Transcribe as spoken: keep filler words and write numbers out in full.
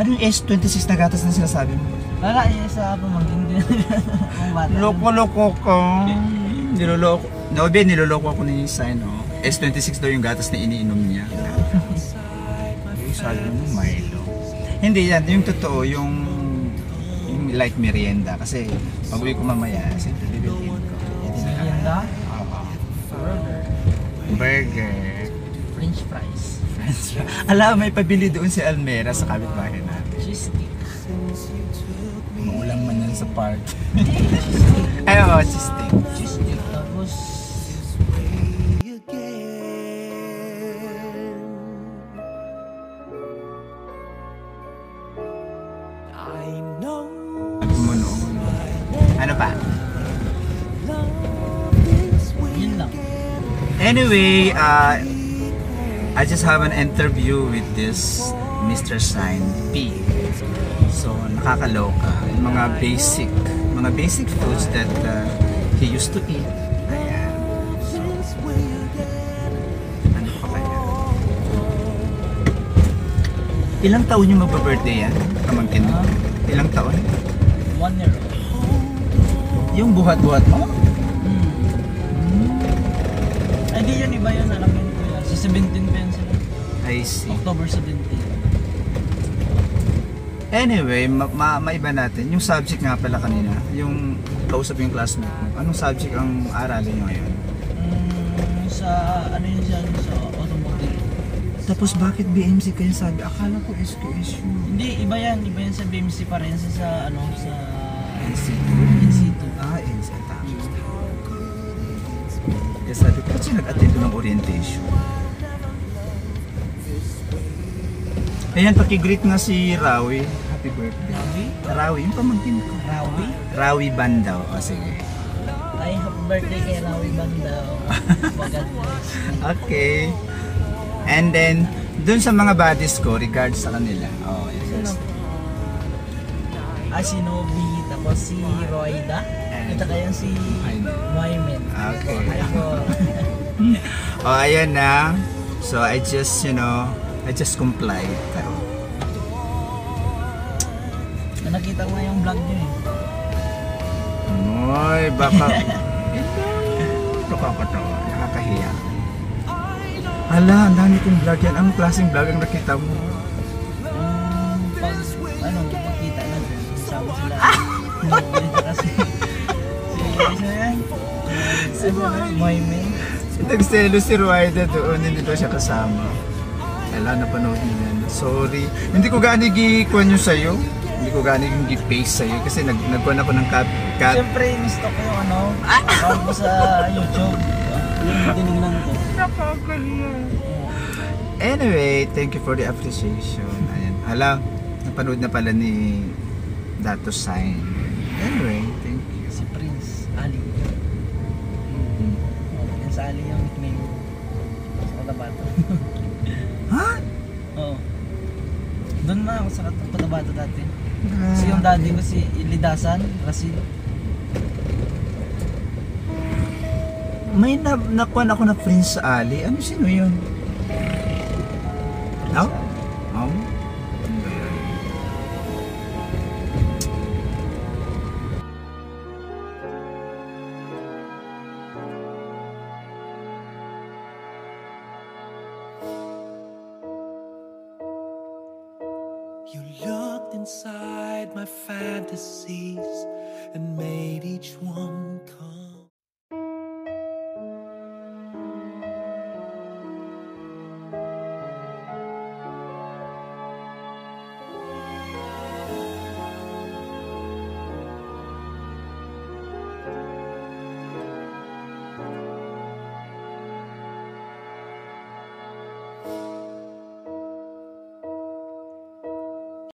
Ano yung S twenty-six na gatas na sinasabi mo? Wala niya sa pamangkin din. Loko-loko ko. Niloloko. No, Ben, niloloko ako ni Sign, oh. S twenty-six daw yung gatas na iniinom niya. Sabi mo, Milo. Hindi yan, yung totoo, yung, yung like merienda. Kasi pag uwi ko mamaya, siyempre bibilhin ko. Merienda? Oo. Burger. Burger. French fries. French fries. Alam, may pabili doon si Almera sa kapitbahay natin. Cheesecake. Maulang man yan sa park. Ay, oo, cheesesteak. Cheesecake. Tapos, Muno. Ano pa? yun lang. Anyway, uh, I just have an interview with this Mister Sign P. So, nakakaloka. Yung mga basic, mga basic foods that uh, he used to eat. Ayan. So, ano pa kaya? Ilang taon yung magpa-birthday yan? Pamangkin mo? Ilang taon? One year old. Yung buhat-buhat mo? Hmm. Ay, di yun, iba yun. Alam yun ko yun. Sa seventeen pa yun sila. I see. October seventeen. Anyway, ma ma maiba natin. Yung subject nga pala kanina, yung kausap yung classmate mo. Anong subject ang aralin nyo ngayon? Mm, sa, ano yun siya, sa automotive. Tapos bakit B M C kayo sabi? Akala ko S Q S U. Hindi, iba yan. Iba yan sa B M C pa rin. Sa, sa ano, sa N C N C two. Ah, N C two. Kaya sabi ko, ba't siya nag-attend ng orientation? Ayan, pakigreet nga si Rawi. Happy birthday. Rawi? Rawi, yung pamangkin ko. Rawi? Rawi Bandaw. O, sige. Ay, happy birthday kay Rawi Bandaw. God bless. Okay. And then, dun sa mga buddies ko, regards sa kanila. Oh, yes. Ah, si Nobi, tapos si Roida. Ito kaya si Moimen. Okay. Ako. Oh, ayan na. So, I just, you know, I just complied. Pero, Nakita ko nga yung vlog niyo eh. Moy, baka... Nakakatawa, nakakahiya. Hala, ang dami kong vlog yan. Ang klaseng vlog ang nakita mo. Um, pag, ano, magkita na doon. Sama sila. Dito kasi. Si, ano yan? Si Moimen. Nagselo si Ruaida doon, hindi daw siya kasama. Kailan napanood niyo yan. Sorry. Hindi ko gaano gikuhan yung sa'yo. Hindi ko gaano yung gi-paste sa'yo kasi nag nagkuhan ako ng cap. cap. Siyempre, misto ko yung ano, account ko sa YouTube. Yung tinignan ko. Nakakahiya. Anyway, thank you for the appreciation. Ayan. Hala, napanood na pala ni Dato Sign. Anyway, thank you. Si Prince Ali. Mm-hmm. Yan sa Ali yung nickname. Sa Cotabato. Ha? Oo. Doon na ako sa Cotabato dati. Kasi yung daddy ko si Ilidasan, Rasil. May na nakuha ako na Prince Ali. Ano sino yun? No? Oh? Ano ba yun? You looked inside my fantasies and made each one come